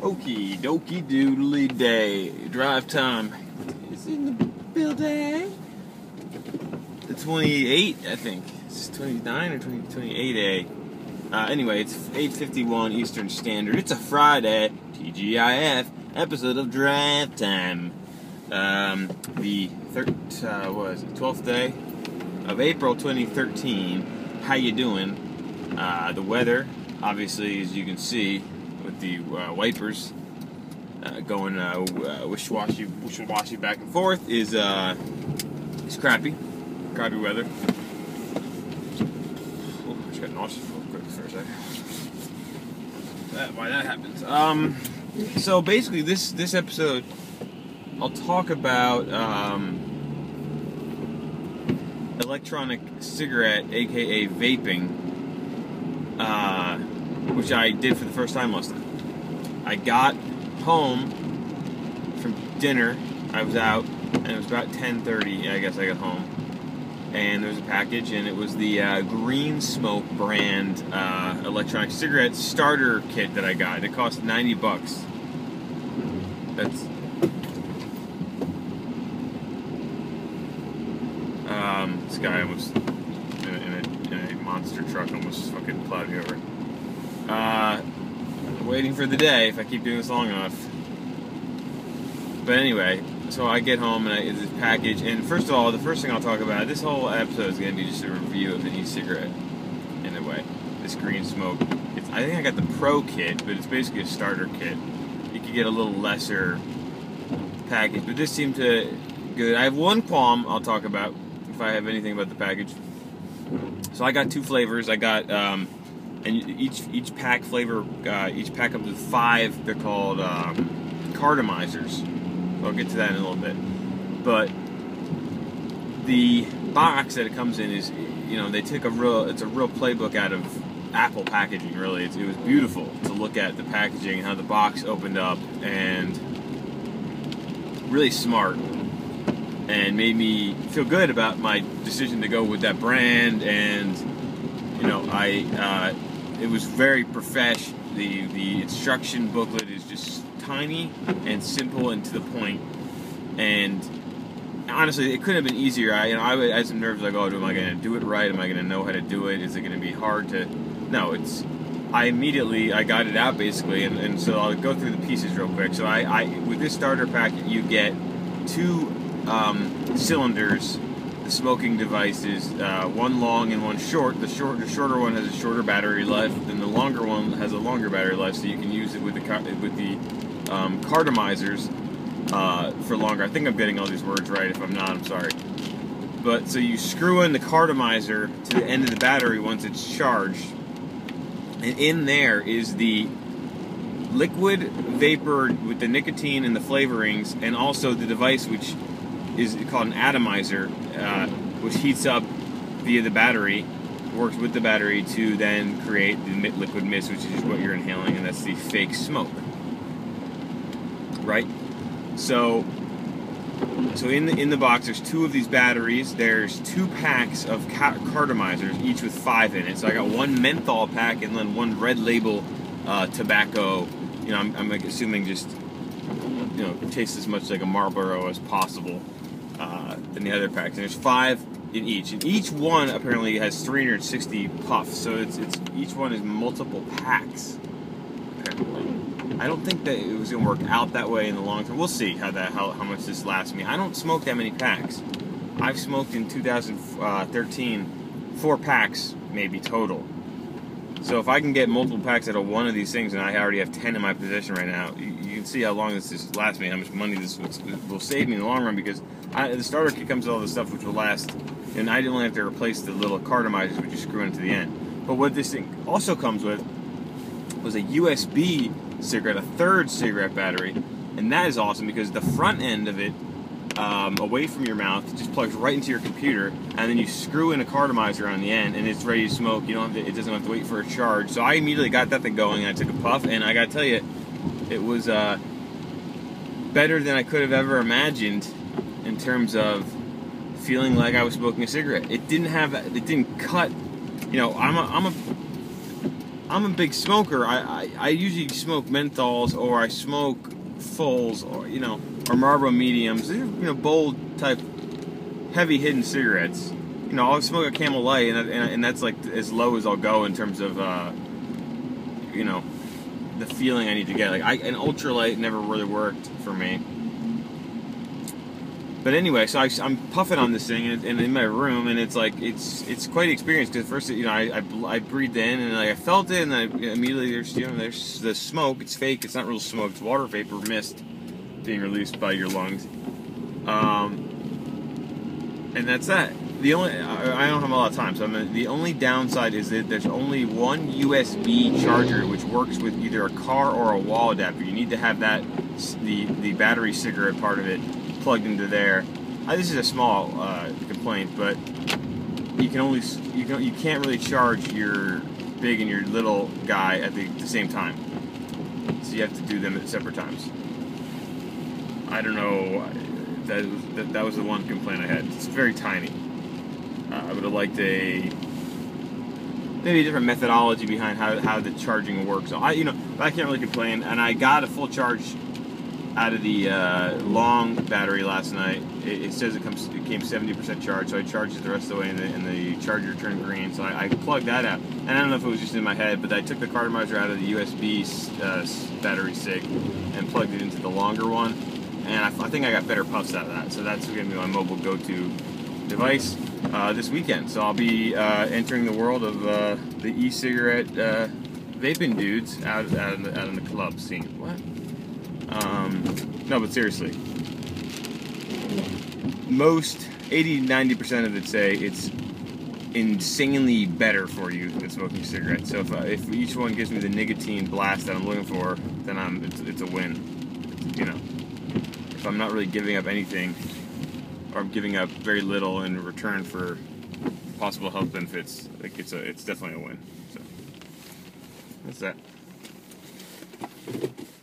Okie dokie doodly day. Drive time is in the building. The 28, I think. It's 29 or 28A. Anyway, it's 8:51 Eastern Standard. It's a Friday, TGIF, episode of Drive Time. The 12th day of April 2013. How you doing? The weather, obviously, as you can see, with the wipers going wishy-washy back and forth, is crappy weather. Oh, I just got nauseous real quick for a second. Why that happens? So basically, this episode, I'll talk about electronic cigarette, aka vaping, which I did for the first time last night. I got home from dinner. I was out, and it was about 10:30. I guess I got home, and there was a package, and it was the Green Smoke brand electronic cigarette starter kit that I got. It cost $90. This guy almost in a monster truck almost fucking plowed me over. Waiting for the day if I keep doing this long enough. But anyway, so I get home and I get this package, and first of all, the first thing I'll talk about, this whole episode is going to be just a review of the e-cigarette, in a way. This Green Smoke. I think I got the Pro kit, but it's basically a starter kit. You could get a little lesser package, but this seemed to good. I have one qualm I'll talk about if I have anything about the package. So I got two flavors. I got and each pack flavor, each pack comes with 5. They're called cartomizers. So I'll get to that in a little bit. But the box that it comes in is, they took it's a real playbook out of Apple packaging. Really, it was beautiful to look at the packaging and how the box opened up, and really smart, and made me feel good about my decision to go with that brand. And it was very profesh. The instruction booklet is just tiny and simple and to the point. And honestly, it couldn't have been easier. I had some nerves, like, oh, am I going to do it right? Am I going to know how to do it? Is it going to be hard to? No, I got it out basically, and so I'll go through the pieces real quick. So with this starter pack, you get 2 cylinders, the smoking devices, one long and one short. The shorter one has a shorter battery life, and the longer one has a longer battery life, so you can use it with the cartomizers for longer. I think I'm getting all these words right. If I'm not, I'm sorry. But so you screw in the cartomizer to the end of the battery once it's charged, and in there is the liquid vapor with the nicotine and the flavorings, and also the device which is called an atomizer, which heats up via the battery, works with the battery to then create the liquid mist, which is what you're inhaling, and that's the fake smoke. Right? So in the box, there's 2 of these batteries. There's 2 packs of cartomizers, each with 5 in it. So I got 1 menthol pack and then 1 red label tobacco. I'm assuming just tastes as much like a Marlboro as possible than the other packs. And there's 5 in each, and each one apparently has 360 puffs. So it's each one is multiple packs. Apparently, I don't think that it was going to work out that way in the long term. We'll see how much this lasts me. I don't smoke that many packs. I've smoked in 2013 4 packs maybe total. So if I can get multiple packs out of one of these things, and I already have 10 in my possession right now, you can see how long this lasts me, how much money this will save me in the long run, because the starter kit comes with all the stuff which will last, and I only have to replace the little cartomizers which you screw into the end. But what this thing also comes with was a USB cigarette, a 3rd cigarette battery, and that is awesome because the front end of it, away from your mouth, just plugs right into your computer, and then you screw in a cartomizer on the end, and it's ready to smoke. It doesn't have to wait for a charge. So I immediately got that thing going, and I took a puff, and I gotta tell you, it was better than I could have ever imagined in terms of feeling like I was smoking a cigarette. It didn't cut. I'm a I'm a big smoker. I usually smoke menthols, or I smoke fulls, or or Marlboro mediums. They're, bold type, heavy hidden cigarettes. I'll smoke a Camel Light, and that's like as low as I'll go in terms of the feeling I need to get. Like an ultralight never really worked for me. But anyway, so I'm puffing on this thing, and in my room, and it's like it's quite an experience, because first I breathed in, and I felt it, and then immediately there's the smoke. It's fake. It's not real smoke. It's water vapor mist being released by your lungs. And that's that. I don't have a lot of time, so the only downside is that there's only one USB charger which works with either a car or a wall adapter. You need to have that the battery cigarette part of it plugged into there. This is a small complaint, but you can't really charge your big and your little guy at the same time. So you have to do them at separate times. I don't know. That was the one complaint I had. It's very tiny. I would have liked maybe a different methodology behind how the charging works. So I can't really complain. And I got a full charge out of the long battery last night. It says it came 70% charged, so I charged it the rest of the way, and the charger turned green. So I plugged that out. And I don't know if it was just in my head, but I took the cartomizer out of the USB battery SIG and plugged it into the longer one. And I think I got better puffs out of that. So that's going to be my mobile go-to device this weekend. So I'll be entering the world of the e-cigarette vaping dudes out in the club scene. What? No, but seriously, most 80-90% of it say it's insanely better for you than smoking cigarettes. So if each one gives me the nicotine blast that I'm looking for, then it's a win. If I'm not really giving up anything, or I'm giving up very little in return for possible health benefits, I think it's definitely a win. So that's that.